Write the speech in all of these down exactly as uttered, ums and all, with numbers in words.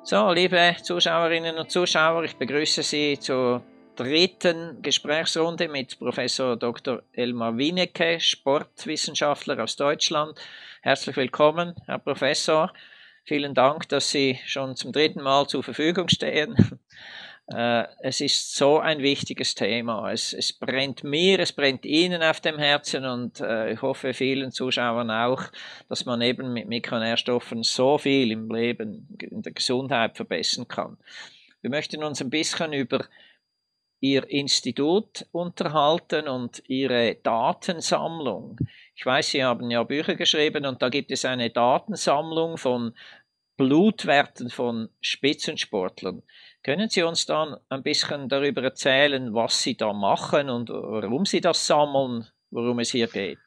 So, liebe Zuschauerinnen und Zuschauer, ich begrüße Sie zur dritten Gesprächsrunde mit Professor Doktor Elmar Winecke, Sportwissenschaftler aus Deutschland. Herzlich willkommen, Herr Professor. Vielen Dank, dass Sie schon zum dritten Mal zur Verfügung stehen. Es ist so ein wichtiges Thema. Es, es brennt mir, es brennt Ihnen auf dem Herzen und äh, ich hoffe vielen Zuschauern auch, dass man eben mit Mikronährstoffen so viel im Leben, in der Gesundheit verbessern kann. Wir möchten uns ein bisschen über Ihr Institut unterhalten und Ihre Datensammlung. Ich weiß, Sie haben ja Bücher geschrieben und da gibt es eine Datensammlung von Blutwerten von Spitzensportlern. Können Sie uns dann ein bisschen darüber erzählen, was Sie da machen und warum Sie das sammeln, worum es hier geht?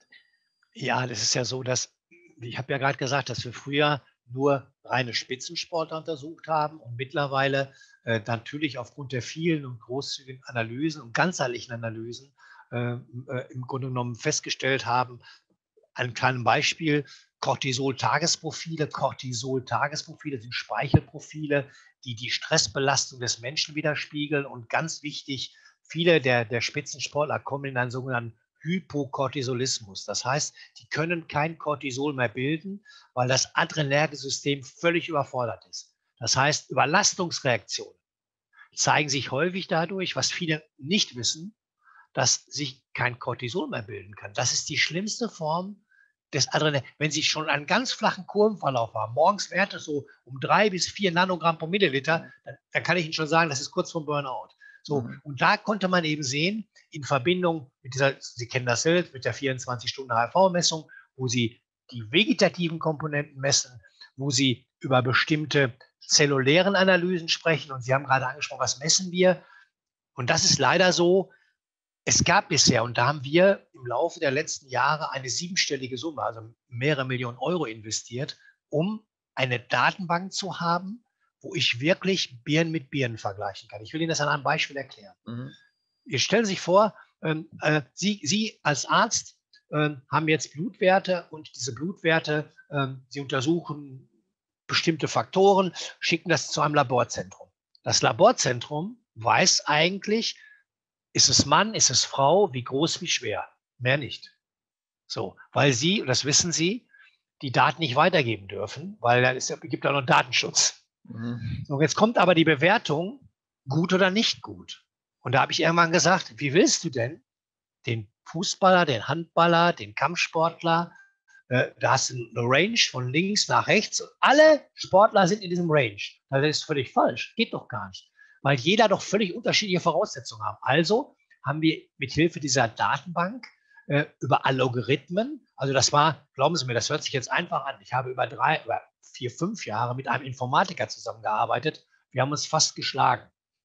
Ja, das ist ja so, dass ich habe ja gerade gesagt, dass wir früher nur reine Spitzensportler untersucht haben und mittlerweile äh, natürlich aufgrund der vielen und großzügigen Analysen und ganzheitlichen Analysen äh, äh, im Grunde genommen festgestellt haben, ein kleines Beispiel, Cortisol-Tagesprofile. Cortisol-Tagesprofile sind Speichelprofile, die die Stressbelastung des Menschen widerspiegeln und ganz wichtig, viele der, der Spitzensportler kommen in einen sogenannten Hypocortisolismus. Das heißt, die können kein Cortisol mehr bilden, weil das adrenerge System völlig überfordert ist. Das heißt, Überlastungsreaktionen zeigen sich häufig dadurch, was viele nicht wissen, dass sich kein Cortisol mehr bilden kann. Das ist die schlimmste Form des Adrenalin. Wenn Sie schon einen ganz flachen Kurvenverlauf haben, morgens Werte so um drei bis vier Nanogramm pro Milliliter, dann, dann kann ich Ihnen schon sagen, das ist kurz vor Burnout. So, mhm. Und da konnte man eben sehen, in Verbindung mit dieser, Sie kennen das selbst, mit der vierundzwanzig-Stunden-H R V-Messung, wo Sie die vegetativen Komponenten messen, wo Sie über bestimmte zellulären Analysen sprechen. Und Sie haben gerade angesprochen, was messen wir? Und das ist leider so, es gab bisher, und da haben wir im Laufe der letzten Jahre eine siebenstellige Summe, also mehrere Millionen Euro investiert, um eine Datenbank zu haben, wo ich wirklich Birnen mit Birnen vergleichen kann. Ich will Ihnen das an einem Beispiel erklären. Mhm. Ihr stellen sich vor, ähm, äh, Sie, Sie als Arzt äh, haben jetzt Blutwerte und diese Blutwerte, äh, Sie untersuchen bestimmte Faktoren, schicken das zu einem Laborzentrum. Das Laborzentrum weiß eigentlich, ist es Mann, ist es Frau, wie groß, wie schwer? Mehr nicht. So, weil Sie, und das wissen Sie, die Daten nicht weitergeben dürfen, weil es gibt ja noch Datenschutz. Mhm. So, jetzt kommt aber die Bewertung, gut oder nicht gut. Und da habe ich irgendwann gesagt, wie willst du denn den Fußballer, den Handballer, den Kampfsportler, äh, da hast du eine Range von links nach rechts und alle Sportler sind in diesem Range. Das ist völlig falsch, geht doch gar nicht. Weil jeder doch völlig unterschiedliche Voraussetzungen hat. Also haben wir mit Hilfe dieser Datenbank äh, über Algorithmen, also das war, glauben Sie mir, das hört sich jetzt einfach an. Ich habe über drei, über vier, fünf Jahre mit einem Informatiker zusammengearbeitet. Wir haben uns fast geschlagen,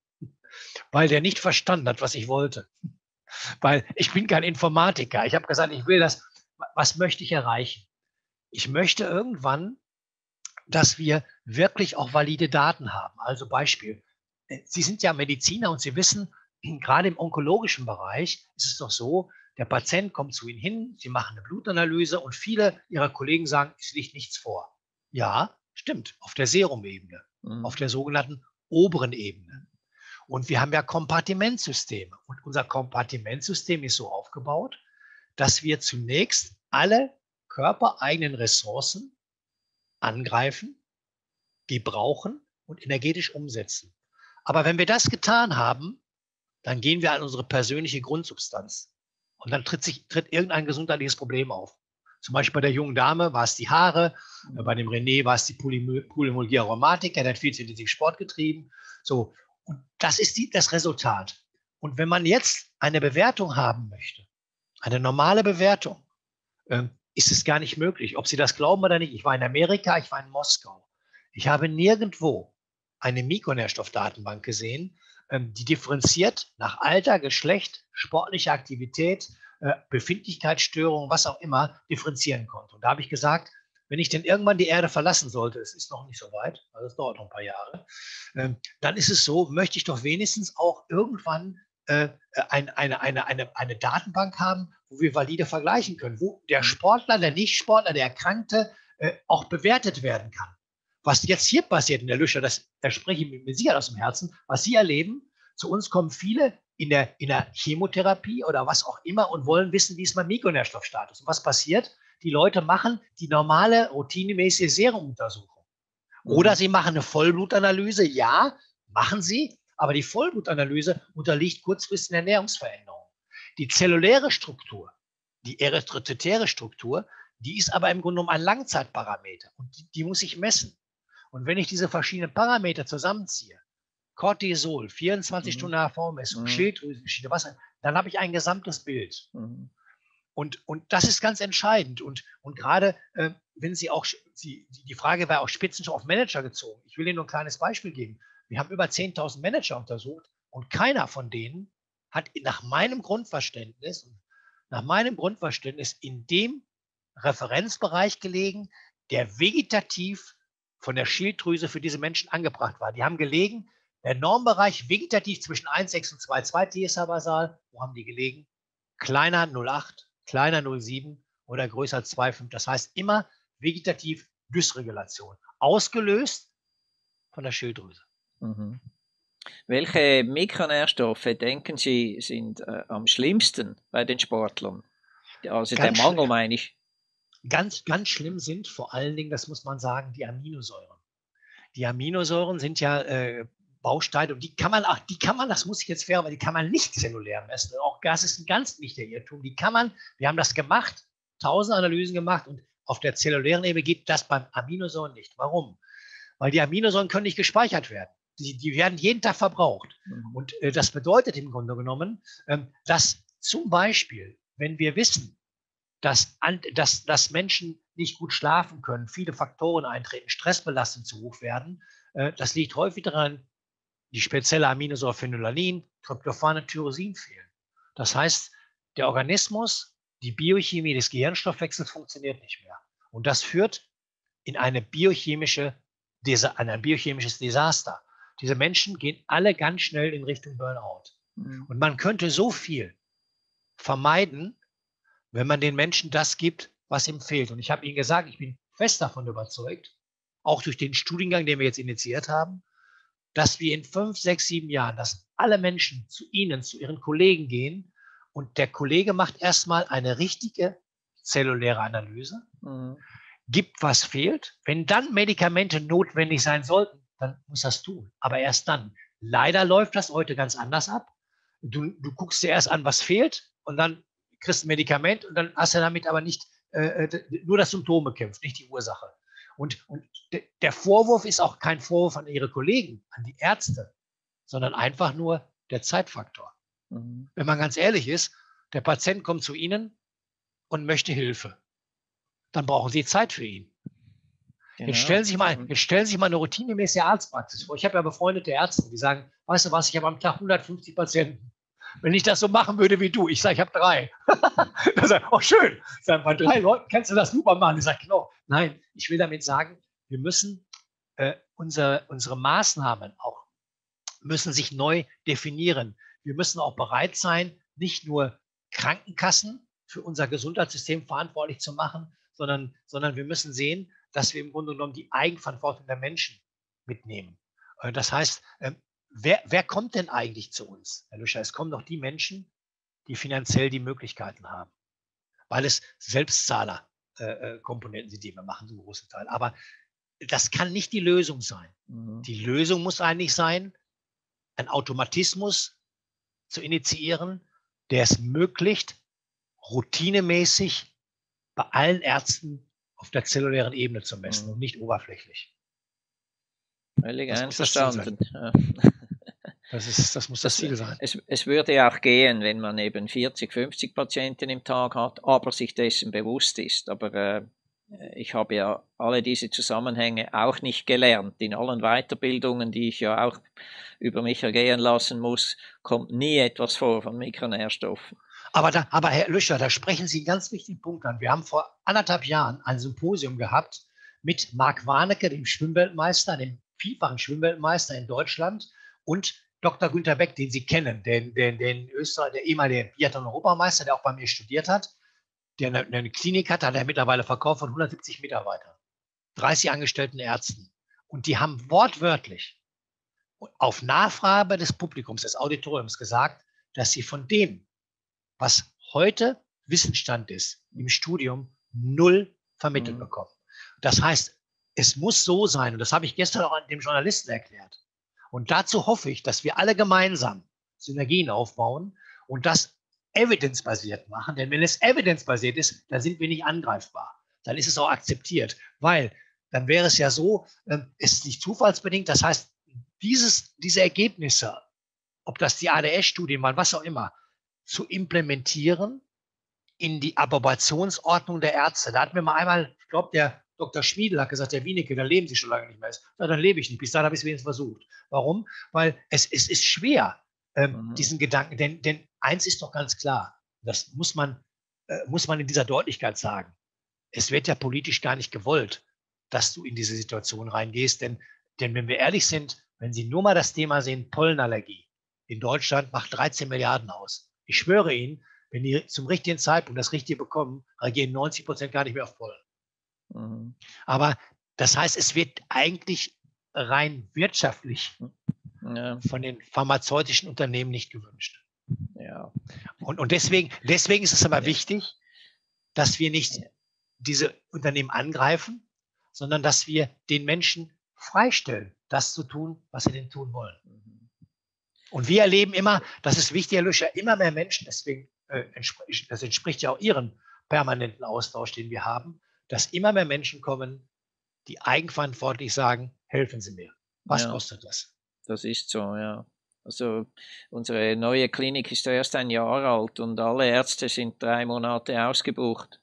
weil der nicht verstanden hat, was ich wollte. Weil ich bin kein Informatiker. Ich habe gesagt, ich will das, was möchte ich erreichen? Ich möchte irgendwann, dass wir wirklich auch valide Daten haben. Also Beispiel, Sie sind ja Mediziner und Sie wissen, gerade im onkologischen Bereich ist es doch so, der Patient kommt zu Ihnen hin, Sie machen eine Blutanalyse und viele Ihrer Kollegen sagen, es liegt nichts vor. Ja, stimmt, auf der Serumebene, mhm. auf der sogenannten oberen Ebene. Und wir haben ja Kompartimentsysteme. Und unser Kompartimentsystem ist so aufgebaut, dass wir zunächst alle körpereigenen Ressourcen angreifen, gebrauchen und energetisch umsetzen. Aber wenn wir das getan haben, dann gehen wir an unsere persönliche Grundsubstanz. Und dann tritt, sich, tritt irgendein gesundheitliches Problem auf. Zum Beispiel bei der jungen Dame war es die Haare, mhm. bei dem René war es die Polymyalgie rheumatica, der hat viel zu intensiv Sport getrieben. So. Und das ist die, das Resultat. Und wenn man jetzt eine Bewertung haben möchte, eine normale Bewertung, ähm, ist es gar nicht möglich. Ob Sie das glauben oder nicht. Ich war in Amerika, ich war in Moskau. Ich habe nirgendwo eine Mikronährstoffdatenbank gesehen, ähm, die differenziert nach Alter, Geschlecht, sportlicher Aktivität, äh, Befindlichkeitsstörungen, was auch immer, differenzieren konnte. Und da habe ich gesagt, wenn ich denn irgendwann die Erde verlassen sollte, es ist noch nicht so weit, also es dauert noch ein paar Jahre, ähm, dann ist es so, möchte ich doch wenigstens auch irgendwann äh, eine, eine, eine, eine, eine Datenbank haben, wo wir valide vergleichen können, wo der Sportler, der Nicht-Sportler, der Erkrankte äh, auch bewertet werden kann. was jetzt hier passiert in der Lüscher, das, da spreche ich mir sicher aus dem Herzen, was Sie erleben, zu uns kommen viele in der, in der Chemotherapie oder was auch immer und wollen wissen, wie ist mein Mikronährstoffstatus. Und was passiert? Die Leute machen die normale, routinemäßige Serumuntersuchung. Oder Mhm. sie machen eine Vollblutanalyse, ja, machen sie, aber die Vollblutanalyse unterliegt kurzfristigen Ernährungsveränderungen. Die zelluläre Struktur, die erythrozytäre Struktur, die ist aber im Grunde genommen ein Langzeitparameter und die, die muss ich messen. Und wenn ich diese verschiedenen Parameter zusammenziehe, Cortisol, vierundzwanzig Mhm. Stunden H V-Messung, Mhm. Schilddrüsengeschichte, was, dann habe ich ein gesamtes Bild. Mhm. Und, und das ist ganz entscheidend. Und, und gerade, äh, wenn Sie auch, Sie, die Frage war auch Spitzensport auf Manager gezogen. Ich will Ihnen nur ein kleines Beispiel geben. Wir haben über zehntausend Manager untersucht und keiner von denen hat nach meinem Grundverständnis, nach meinem Grundverständnis in dem Referenzbereich gelegen, der vegetativ von der Schilddrüse für diese Menschen angebracht war. Die haben gelegen, der Normbereich vegetativ zwischen eins Komma sechs und zwei Komma zwei T S H-basal, wo haben die gelegen? Kleiner null Komma acht, kleiner null Komma sieben oder größer zwei Komma fünf. Das heißt immer vegetativ Dysregulation, ausgelöst von der Schilddrüse. Mhm. Welche Mikronährstoffe, denken Sie, sind äh, am schlimmsten bei den Sportlern? Also der Ganz, Mangel, meine ich. ganz, ganz schlimm sind vor allen Dingen, das muss man sagen, die Aminosäuren. Die Aminosäuren sind ja äh, Bausteine und die kann man auch, die kann man, das muss ich jetzt fair, aber die kann man nicht zellulär messen. Auch das ist ein ganz wichtiger Irrtum. Die kann man, wir haben das gemacht, tausend Analysen gemacht und auf der zellulären Ebene geht das beim Aminosäuren nicht. Warum? Weil die Aminosäuren können nicht gespeichert werden. Die, die werden jeden Tag verbraucht. Mhm. Und äh, das bedeutet im Grunde genommen, ähm, dass zum Beispiel, wenn wir wissen, dass, dass, dass Menschen nicht gut schlafen können, viele Faktoren eintreten, Stressbelastung zu hoch werden, äh, das liegt häufig daran, die spezielle Aminosäure Phenolanin, Tryptophan und Tyrosin fehlen. Das heißt, der Organismus, die Biochemie des Gehirnstoffwechsels funktioniert nicht mehr. Und das führt in eine biochemische, ein biochemisches Desaster. Diese Menschen gehen alle ganz schnell in Richtung Burnout. Mhm. Und man könnte so viel vermeiden, wenn man den Menschen das gibt, was ihm fehlt. Und ich habe Ihnen gesagt, ich bin fest davon überzeugt, auch durch den Studiengang, den wir jetzt initiiert haben, dass wir in fünf, sechs, sieben Jahren, dass alle Menschen zu Ihnen, zu Ihren Kollegen gehen und der Kollege macht erstmal eine richtige zelluläre Analyse, Mhm. gibt, was fehlt. Wenn dann Medikamente notwendig sein sollten, dann muss das tun. Aber erst dann. Leider läuft das heute ganz anders ab. Du, du guckst dir erst an, was fehlt und dann kriegst du ein Medikament und dann hast du damit aber nicht äh, nur das Symptom bekämpft, nicht die Ursache. Und, und der Vorwurf ist auch kein Vorwurf an Ihre Kollegen, an die Ärzte, sondern einfach nur der Zeitfaktor. Mhm. Wenn man ganz ehrlich ist, der Patient kommt zu Ihnen und möchte Hilfe. Dann brauchen Sie Zeit für ihn. Genau. Jetzt stellen Sie sich mal, jetzt stellen Sie sich mal eine routinemäßige Arztpraxis vor. Ich habe ja befreundete Ärzte, die sagen, weißt du was, ich habe am Tag hundertfünfzig Patienten. Wenn ich das so machen würde wie du, ich sage, ich habe drei. Dann sage ich, oh schön, sag, bei drei Leuten kannst du das super machen. Ich sage, genau. Nein, ich will damit sagen, wir müssen äh, unsere, unsere Maßnahmen auch müssen sich neu definieren. Wir müssen auch bereit sein, nicht nur Krankenkassen für unser Gesundheitssystem verantwortlich zu machen, sondern, sondern wir müssen sehen, dass wir im Grunde genommen die Eigenverantwortung der Menschen mitnehmen. Das heißt, wer, wer kommt denn eigentlich zu uns, Herr Lüscher? Es kommen doch die Menschen, die finanziell die Möglichkeiten haben, weil es Selbstzahlerkomponenten sind, die wir machen, zum großen Teil. Aber das kann nicht die Lösung sein. Mhm. Die Lösung muss eigentlich sein, einen Automatismus zu initiieren, der es ermöglicht, routinemäßig bei allen Ärzten auf der zellulären Ebene zu messen mhm. und nicht oberflächlich. Völlig das einverstanden. Das, das, ist, das muss das, das Ziel sein. Es, es würde auch gehen, wenn man eben vierzig, fünfzig Patienten im Tag hat, aber sich dessen bewusst ist. Aber äh, ich habe ja alle diese Zusammenhänge auch nicht gelernt. In allen Weiterbildungen, die ich ja auch über mich ergehen lassen muss, kommt nie etwas vor von Mikronährstoffen. Aber, da, aber Herr Lüscher, da sprechen Sie einen ganz wichtigen Punkt an. Wir haben vor anderthalb Jahren ein Symposium gehabt mit Marc Warnecke, dem Schwimmweltmeister, dem vielfachen Schwimmweltmeister in Deutschland, und Doktor Günter Beck, den Sie kennen, den, den, den Österreich, der ehemalige Biathlon-Europameister, der auch bei mir studiert hat, der eine, eine Klinik hat, hat er mittlerweile verkauft von hundertsiebzig Mitarbeitern, dreißig angestellten Ärzten. Und die haben wortwörtlich auf Nachfrage des Publikums, des Auditoriums gesagt, dass sie von dem, was heute Wissensstand ist, im Studium null vermittelt Mhm. bekommen. Das heißt, es muss so sein, und das habe ich gestern auch an dem Journalisten erklärt. Und dazu hoffe ich, dass wir alle gemeinsam Synergien aufbauen und das evidenzbasiert machen. Denn wenn es evidenzbasiert ist, dann sind wir nicht angreifbar. Dann ist es auch akzeptiert, weil dann wäre es ja so, es ist nicht zufallsbedingt. Das heißt, dieses, diese Ergebnisse, ob das die A D S-Studien waren, was auch immer, zu implementieren in die Approbationsordnung der Ärzte. Da hatten wir mal einmal, ich glaube, der Doktor Schmiedl hat gesagt, der Wienicke, da leben Sie schon lange nicht mehr. Na, dann lebe ich nicht. Bis dahin habe ich es wenigstens versucht. Warum? Weil es, es ist schwer, ähm, Mhm. diesen Gedanken, denn, denn eins ist doch ganz klar, das muss man, äh, muss man in dieser Deutlichkeit sagen. Es wird ja politisch gar nicht gewollt, dass du in diese Situation reingehst, denn, denn wenn wir ehrlich sind, wenn Sie nur mal das Thema sehen, Pollenallergie in Deutschland macht dreizehn Milliarden aus. Ich schwöre Ihnen, wenn die zum richtigen Zeitpunkt das Richtige bekommen, reagieren neunzig Prozent gar nicht mehr auf Pollen. Mhm. Aber das heißt, es wird eigentlich rein wirtschaftlich Ja. von den pharmazeutischen Unternehmen nicht gewünscht. Ja. Und, und deswegen, deswegen ist es aber Ja. wichtig, dass wir nicht Ja. diese Unternehmen angreifen, sondern dass wir den Menschen freistellen, das zu tun, was sie denn tun wollen. Mhm. Und wir erleben immer, das ist wichtig, Herr Lüscher, immer mehr Menschen, deswegen äh, entspricht, das entspricht ja auch Ihrem permanenten Austausch, den wir haben, dass immer mehr Menschen kommen, die eigenverantwortlich sagen, helfen Sie mir. Was Ja. kostet das? Das ist so, ja. Also unsere neue Klinik ist erst ein Jahr alt und alle Ärzte sind drei Monate ausgebucht.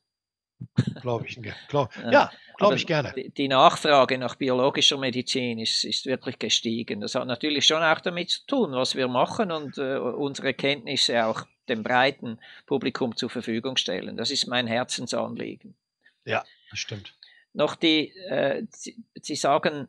Glaube ich, glaub, Ja, ja, glaube aber ich gerne. die, die Nachfrage nach biologischer Medizin ist, ist wirklich gestiegen. Das hat natürlich schon auch damit zu tun, was wir machen und äh, unsere Kenntnisse auch dem breiten Publikum zur Verfügung stellen. Das ist mein Herzensanliegen. Ja, das stimmt. Noch die, äh, Sie, Sie sagen,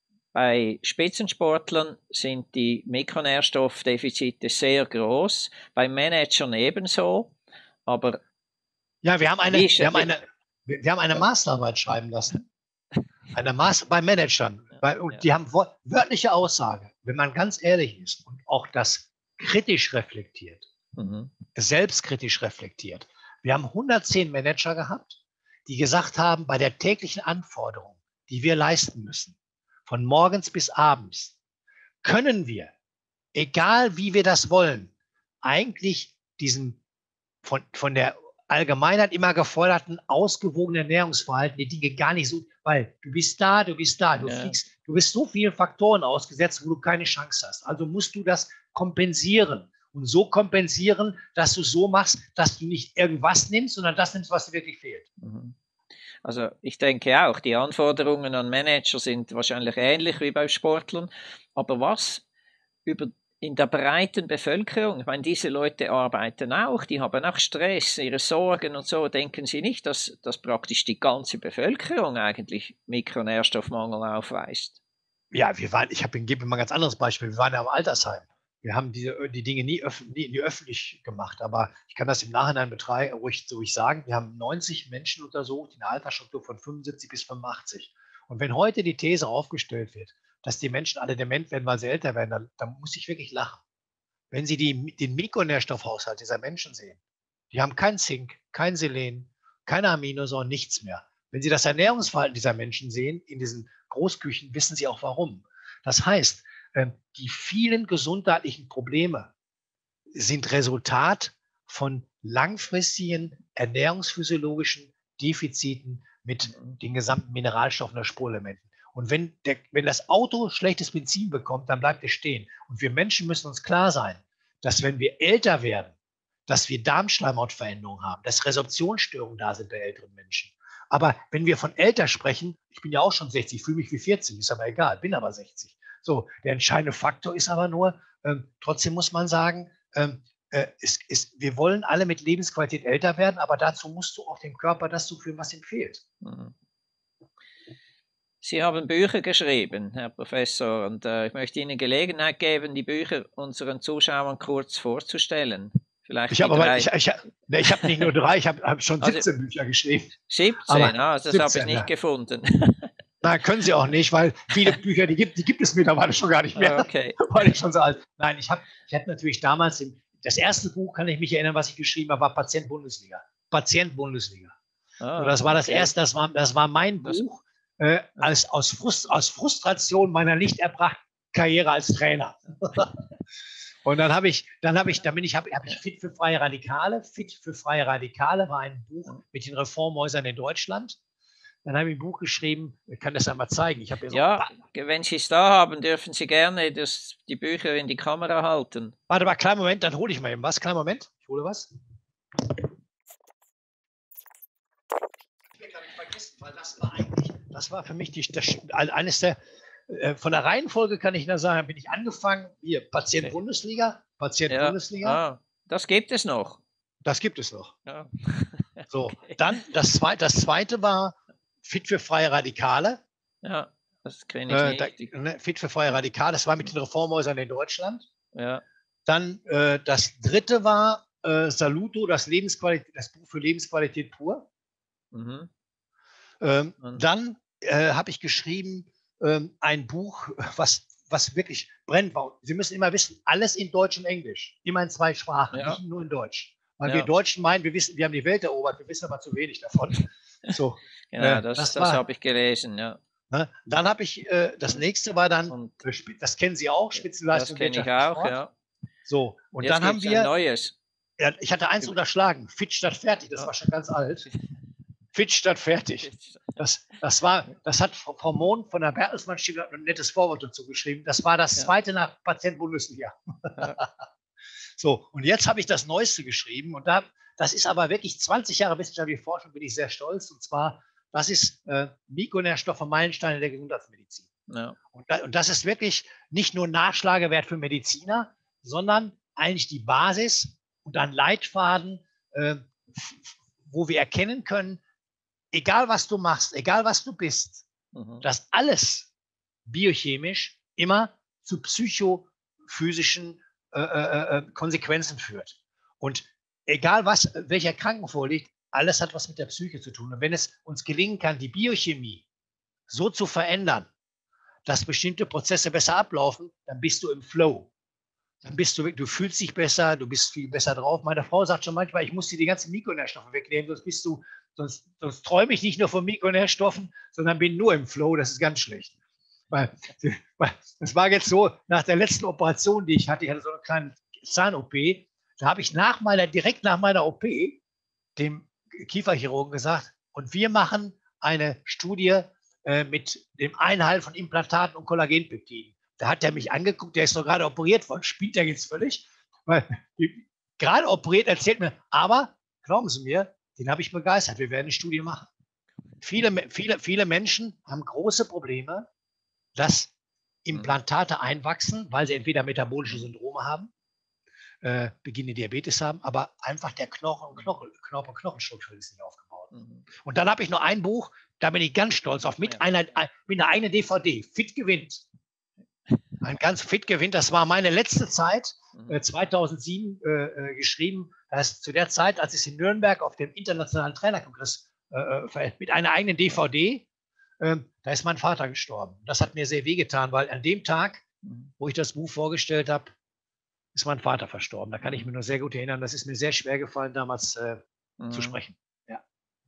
bei Spitzensportlern sind die Mikronährstoffdefizite sehr groß, bei Managern ebenso, aber Ja, wir haben eine, wie, wir haben wie, eine, wir wir haben eine Masterarbeit schreiben lassen, eine Master bei Managern, bei, und ja, die haben wor- wörtliche Aussage, wenn man ganz ehrlich ist und auch das kritisch reflektiert, mhm, selbstkritisch reflektiert. Wir haben hundertzehn Manager gehabt, die gesagt haben, bei der täglichen Anforderung, die wir leisten müssen, von morgens bis abends, können wir, egal wie wir das wollen, eigentlich diesen von, von der Allgemeinheit immer geforderten ausgewogenen Ernährungsverhalten, die Dinge gar nicht so, weil du bist da, du bist da, du ja, fliegst, du bist so vielen Faktoren ausgesetzt, wo du keine Chance hast. Also musst du das kompensieren und so kompensieren, dass du so machst, dass du nicht irgendwas nimmst, sondern das nimmst, was dir wirklich fehlt. mhm. Also ich denke auch, die Anforderungen an Manager sind wahrscheinlich ähnlich wie bei Sportlern, aber was über in der breiten Bevölkerung, ich meine, diese Leute arbeiten auch, die haben auch Stress, ihre Sorgen und so, denken Sie nicht, dass, dass praktisch die ganze Bevölkerung eigentlich Mikronährstoffmangel aufweist? Ja, wir waren, ich habe, gebe mal ein ganz anderes Beispiel, wir waren ja im Altersheim. Wir haben diese, die Dinge nie, öff, nie, nie öffentlich gemacht, aber ich kann das im Nachhinein betreiben, ruhig, ruhig sagen. Wir haben neunzig Menschen untersucht in der Altersstruktur von fünfundsiebzig bis fünfundachtzig. Und wenn heute die These aufgestellt wird, dass die Menschen alle dement werden, weil sie älter werden, dann, dann muss ich wirklich lachen. Wenn Sie die, den Mikronährstoffhaushalt dieser Menschen sehen, die haben kein Zink, kein Selen, keine Aminosäuren, nichts mehr. Wenn Sie das Ernährungsverhalten dieser Menschen sehen, in diesen Großküchen, wissen Sie auch warum. Das heißt, die vielen gesundheitlichen Probleme sind Resultat von langfristigen ernährungsphysiologischen Defiziten mit den gesamten Mineralstoffen der Spurelementen. Und wenn, der, wenn das Auto schlechtes Benzin bekommt, dann bleibt es stehen. Und wir Menschen müssen uns klar sein, dass wenn wir älter werden, dass wir Darmschleimhautveränderungen haben, dass Resorptionsstörungen da sind bei älteren Menschen. Aber wenn wir von älter sprechen, ich bin ja auch schon sechzig, fühle mich wie vierzig, ist aber egal, bin aber sechzig. So, der entscheidende Faktor ist aber nur, ähm, trotzdem muss man sagen, ähm, äh, ist, ist, wir wollen alle mit Lebensqualität älter werden, aber dazu musst du auch dem Körper das zuführen, was ihm fehlt. Sie haben Bücher geschrieben, Herr Professor, und äh, ich möchte Ihnen Gelegenheit geben, die Bücher unseren Zuschauern kurz vorzustellen. Vielleicht ich habe aber, ich, ich, ne, ich habe nicht nur drei, ich habe hab schon siebzehn also, Bücher geschrieben. siebzehn, ah, das habe ich nicht ja. gefunden. Nein, können Sie auch nicht, weil viele Bücher, die gibt, die gibt es mittlerweile schon gar nicht mehr, Okay. weil ich schon so alt. Nein, ich habe, ich hatte natürlich damals im, das erste Buch, kann ich mich erinnern, was ich geschrieben habe, war Patient Bundesliga. Patient Bundesliga. Ah, so, das war das okay. erste, das war, das war mein Das- Buch äh, als, aus, Frust, aus Frustration meiner nicht erbrachten Karriere als Trainer. Und dann habe ich, dann habe ich, dann bin ich, habe hab ich Fit für freie Radikale. Fit für freie Radikale war ein Buch mit den Reformhäusern in Deutschland. Dann habe ich ein Buch geschrieben, ich kann das einmal zeigen. Ich habe hier so, Ja, wenn Sie es da haben, dürfen Sie gerne das, die Bücher in die Kamera halten. warte mal, kleinen Moment, dann hole ich mal eben was. Kleinen Moment, ich hole was. Ich habe ich vergessen, weil das war eigentlich, das war für mich die, das, eines der, äh, von der Reihenfolge kann ich nur sagen, bin ich angefangen, hier, Patient Okay. Bundesliga, Patient Ja. Bundesliga. Ah, das gibt es noch. Das gibt es noch. Ja. So, Okay. dann das zweite, das zweite war Fit für freie Radikale. Ja, das kenne ich Äh, nicht. da, ne, Fit für freie Radikale, das war mit den Reformhäusern in Deutschland. Ja. Dann äh, das dritte war äh, Saluto, das, Lebensqualität, das Buch für Lebensqualität pur. Mhm. Ähm, Und- dann äh, habe ich geschrieben ähm, ein Buch, was, was wirklich brennt war. Sie müssen immer wissen, alles in Deutsch und Englisch. Immer in zwei Sprachen, Ja. nicht nur in Deutsch. Weil Ja. wir Deutschen meinen, wir wissen, wir haben die Welt erobert, wir wissen aber zu wenig davon. So, Genau, äh, das, das das, war- habe ich gelesen, ja. ne? Dann habe ich, äh, das nächste war dann, Und äh, Sp- das kennen Sie auch, das Spitzenleistung kenne ich Wirtschaft und auch, Sport. ja. So, und Jetzt dann haben gibt's ein wir, neues. ja, ich hatte eins unterschlagen, Fit statt fertig, das Ja. war schon ganz alt. Fit statt fertig. Das, das, war, das hat Frau Frau Mohn von der Bertelsmann Stiftung ein nettes Vorwort dazu geschrieben. Das war das Ja. zweite nach Patient Bundesliga. Ja. So, und jetzt habe ich das Neueste geschrieben. Und da, das ist aber wirklich zwanzig Jahre wissenschaftliche Forschung, bin ich sehr stolz. Und zwar, das ist äh, Mikronährstoffe Meilensteine der Gesundheitsmedizin. Ja. Und, da, und das ist wirklich nicht nur Nachschlagewert für Mediziner, sondern eigentlich die Basis und ein Leitfaden, äh, wo wir erkennen können, egal was du machst, egal was du bist, Mhm. dass alles biochemisch immer zu psychophysischen äh, äh, äh, Konsequenzen führt. Und egal was, welcher Erkrankung vorliegt, alles hat was mit der Psyche zu tun. Und wenn es uns gelingen kann, die Biochemie so zu verändern, dass bestimmte Prozesse besser ablaufen, dann bist du im Flow. Dann bist du, du fühlst dich besser, du bist viel besser drauf. Meine Frau sagt schon manchmal, ich muss dir die ganzen Mikronährstoffe wegnehmen, sonst bist du, sonst, sonst träume ich nicht nur von Mikronährstoffen, sondern bin nur im Flow. Das ist ganz schlecht. Weil, weil das war jetzt so, nach der letzten Operation, die ich hatte, ich hatte so eine kleine Zahn-O P, da habe ich nach meiner, direkt nach meiner O P dem Kieferchirurgen gesagt, und wir machen eine Studie äh, mit dem Einhalt von Implantaten und Kollagenpeptiden. Da hat er mich angeguckt, der ist noch gerade operiert worden, spielt der jetzt völlig, weil gerade operiert, erzählt mir, aber glauben Sie mir, den habe ich begeistert, wir werden eine Studie machen. Viele, viele, viele Menschen haben große Probleme, dass Implantate einwachsen, weil sie entweder metabolische Syndrome haben, äh, beginnende Diabetes haben, aber einfach der Knochen und Knochen, Knochen, Knochenstruktur ist nicht aufgebaut. Mhm. Und dann habe ich noch ein Buch, da bin ich ganz stolz auf, mit, Ja. einer, mit einer eigenen D V D, Fit gewinnt. Ein ganz Fit gewinnt, das war meine letzte Zeit, äh, zweitausendsieben äh, äh, geschrieben, dass zu der Zeit, als ich in Nürnberg auf dem internationalen Trainerkongress äh, mit einer eigenen D V D, äh, da ist mein Vater gestorben. Das hat mir sehr wehgetan, weil an dem Tag, Mhm. wo ich das Buch vorgestellt habe, ist mein Vater verstorben. Da kann ich mich nur sehr gut erinnern. Das ist mir sehr schwer gefallen, damals äh, Mhm. zu sprechen. Ja.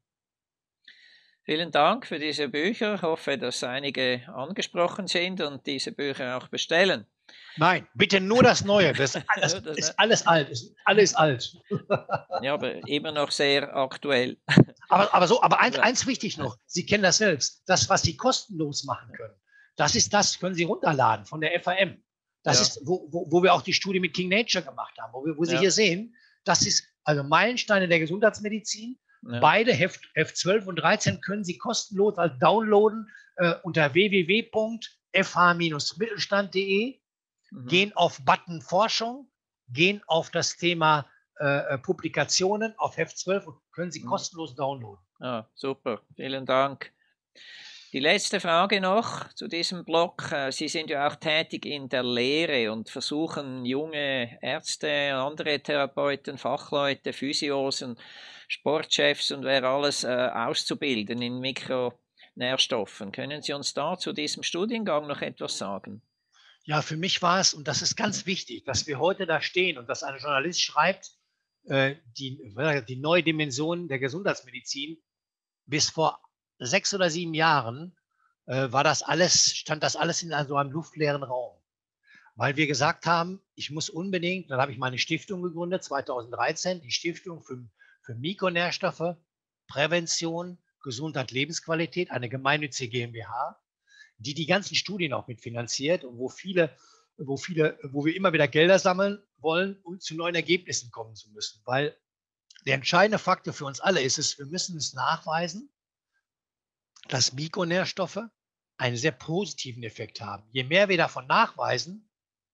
Vielen Dank für diese Bücher. Ich hoffe, dass einige angesprochen sind und diese Bücher auch bestellen. Nein, bitte nur das Neue. Das, das Nur das ist alles alt. Das ist alles alt. Ja, aber immer noch sehr aktuell. Aber, aber so, aber eins, Ja. eins wichtig noch. Sie kennen das selbst. Das, was Sie kostenlos machen können, das ist das, können Sie runterladen von der F A M. Das Ja. ist, wo, wo, wo wir auch die Studie mit King Nature gemacht haben, wo, wir, wo Sie Ja. hier sehen, das ist also Meilensteine der Gesundheitsmedizin. Ja. Beide Heft, Heft zwölf und dreizehn können Sie kostenlos als downloaden äh, unter w w w punkt f h mittelstand punkt de. Mhm. Gehen auf Button Forschung, gehen auf das Thema äh, Publikationen, auf Heft zwölf und können Sie Mhm. kostenlos downloaden. Ah, super, vielen Dank. Die letzte Frage noch zu diesem Blog. Äh, Sie sind ja auch tätig in der Lehre und versuchen junge Ärzte, andere Therapeuten, Fachleute, Physios und Sportchefs und wer alles äh, auszubilden in Mikro Nährstoffen. Können Sie uns da zu diesem Studiengang noch etwas sagen? Ja, für mich war es, und das ist ganz wichtig, dass wir heute da stehen und dass ein Journalist schreibt, äh, die, die neue Dimension der Gesundheitsmedizin. Bis vor sechs oder sieben Jahren äh, war das alles, stand das alles in so einem luftleeren Raum. Weil wir gesagt haben, ich muss unbedingt, dann habe ich meine Stiftung gegründet, zweitausenddreizehn, die Stiftung für, für Mikronährstoffe, Prävention, Gesundheit, Lebensqualität, eine gemeinnützige GmbH, die die ganzen Studien auch mitfinanziert und wo viele, wo viele, wo wir immer wieder Gelder sammeln wollen, um zu neuen Ergebnissen kommen zu müssen. Weil der entscheidende Faktor für uns alle ist es, wir müssen es nachweisen, dass Mikronährstoffe einen sehr positiven Effekt haben. Je mehr wir davon nachweisen,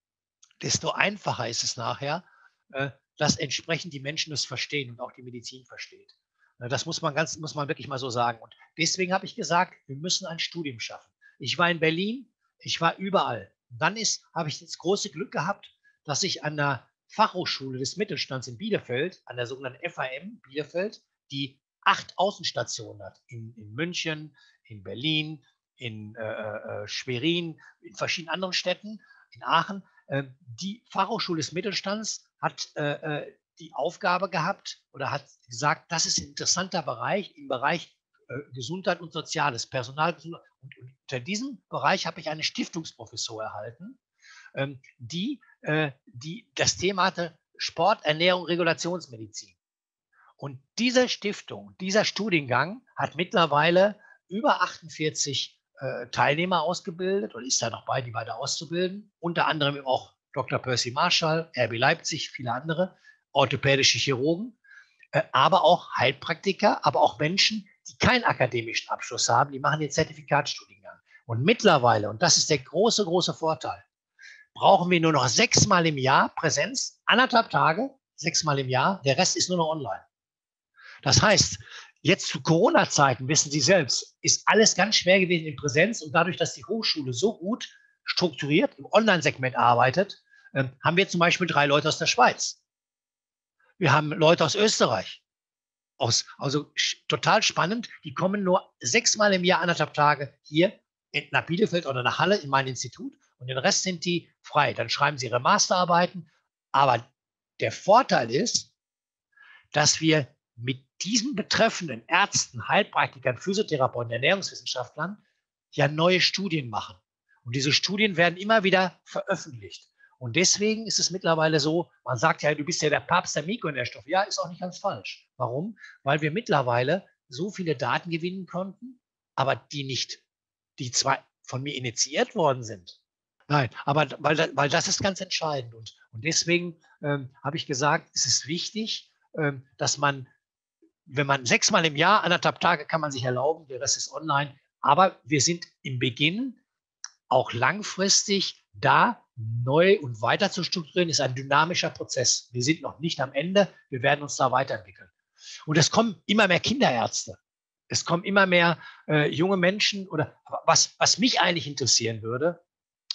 desto einfacher ist es nachher, dass entsprechend die Menschen es verstehen und auch die Medizin versteht. Das muss man ganz, muss man wirklich mal so sagen. Und deswegen habe ich gesagt, wir müssen ein Studium schaffen. Ich war in Berlin, ich war überall. Und dann ist, habe ich das große Glück gehabt, dass ich an der Fachhochschule des Mittelstands in Bielefeld, an der sogenannten F A M Bielefeld, die acht Außenstationen hat. In, in München, in Berlin, in äh, Schwerin, in verschiedenen anderen Städten, in Aachen. Äh, die Fachhochschule des Mittelstands hat äh, die Aufgabe gehabt oder hat gesagt, das ist ein interessanter Bereich im Bereich äh, Gesundheit und Soziales, Personalgesundheit. Und, und unter diesem Bereich habe ich eine Stiftungsprofessur erhalten, ähm, die, äh, die das Thema hatte Sport, Ernährung, Regulationsmedizin. Und diese Stiftung, dieser Studiengang hat mittlerweile über achtundvierzig äh, Teilnehmer ausgebildet oder ist da noch bei, die weiter auszubilden. Unter anderem auch Doktor Percy Marshall, R B Leipzig, viele andere, orthopädische Chirurgen, äh, aber auch Heilpraktiker, aber auch Menschen, die keinen akademischen Abschluss haben, die machen den Zertifikatsstudiengang. Und mittlerweile, und das ist der große, große Vorteil, brauchen wir nur noch sechsmal im Jahr Präsenz, anderthalb Tage, sechsmal im Jahr, der Rest ist nur noch online. Das heißt, jetzt zu Corona-Zeiten, wissen Sie selbst, ist alles ganz schwer gewesen in Präsenz und dadurch, dass die Hochschule so gut strukturiert im Online-Segment arbeitet, äh, haben wir zum Beispiel drei Leute aus der Schweiz. Wir haben Leute aus Österreich. Aus, also total spannend, die kommen nur sechsmal im Jahr, anderthalb Tage hier in, nach Bielefeld oder nach Halle in mein Institut und den Rest sind die frei. Dann schreiben sie ihre Masterarbeiten. Aber der Vorteil ist, dass wir mit diesen betreffenden Ärzten, Heilpraktikern, Physiotherapeuten, Ernährungswissenschaftlern ja neue Studien machen. Und diese Studien werden immer wieder veröffentlicht. Und deswegen ist es mittlerweile so, man sagt ja, du bist ja der Papst der Mikronährstoffe. Ja, ist auch nicht ganz falsch. Warum? Weil wir mittlerweile so viele Daten gewinnen konnten, aber die nicht, die zwar von mir initiiert worden sind. Nein, aber weil, weil das ist ganz entscheidend. Und, und deswegen ähm, habe ich gesagt, es ist wichtig, ähm, dass man, wenn man sechsmal im Jahr, anderthalb Tage kann man sich erlauben, der Rest ist online. Aber wir sind im Beginn auch langfristig da, neu und weiter zu strukturieren, ist ein dynamischer Prozess. Wir sind noch nicht am Ende, wir werden uns da weiterentwickeln. Und es kommen immer mehr Kinderärzte. Es kommen immer mehr äh, junge Menschen oder was, was mich eigentlich interessieren würde,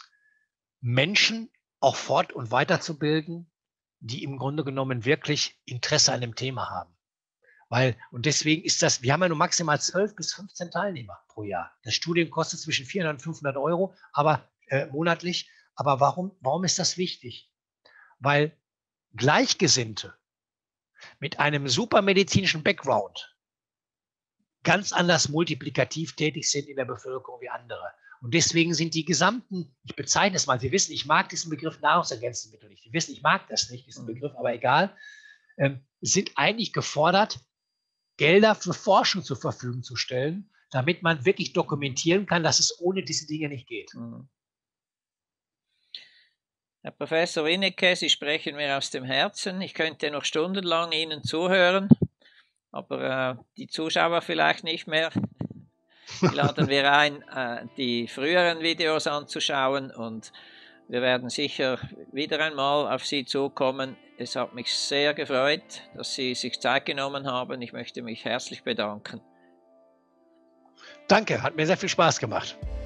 Menschen auch fort- und weiterzubilden, die im Grunde genommen wirklich Interesse an dem Thema haben. Weil, und deswegen ist das, wir haben ja nur maximal zwölf bis fünfzehn Teilnehmer pro Jahr. Das Studium kostet zwischen vierhundert und fünfhundert Euro, aber äh, monatlich. Aber warum, warum ist das wichtig? Weil Gleichgesinnte mit einem super medizinischen Background ganz anders multiplikativ tätig sind in der Bevölkerung wie andere. Und deswegen sind die gesamten, ich bezeichne es mal, Sie wissen, ich mag diesen Begriff Nahrungsergänzungsmittel nicht. Sie wissen, ich mag das nicht, diesen Begriff, aber egal, ähm, sind eigentlich gefordert, Gelder für Forschung zur Verfügung zu stellen, damit man wirklich dokumentieren kann, dass es ohne diese Dinge nicht geht. Herr Professor Winnecke, Sie sprechen mir aus dem Herzen. Ich könnte noch stundenlang Ihnen zuhören, aber äh, die Zuschauer vielleicht nicht mehr. Laden wir ein, äh, die früheren Videos anzuschauen und wir werden sicher wieder einmal auf Sie zukommen. Es hat mich sehr gefreut, dass Sie sich Zeit genommen haben. Ich möchte mich herzlich bedanken. Danke, hat mir sehr viel Spaß gemacht.